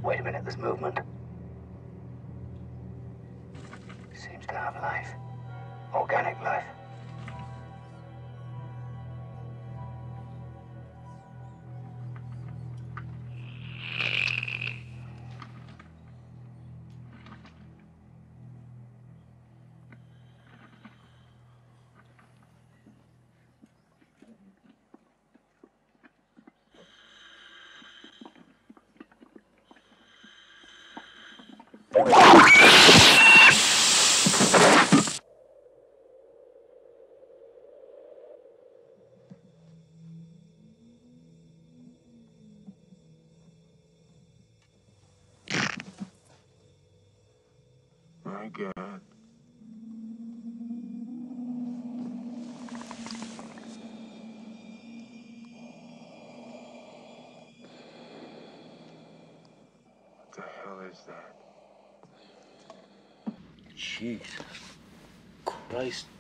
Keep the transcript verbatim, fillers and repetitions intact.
Wait a minute, there's movement. Seems to have life. Organic life. My God. What the hell is that? Jesus Christ.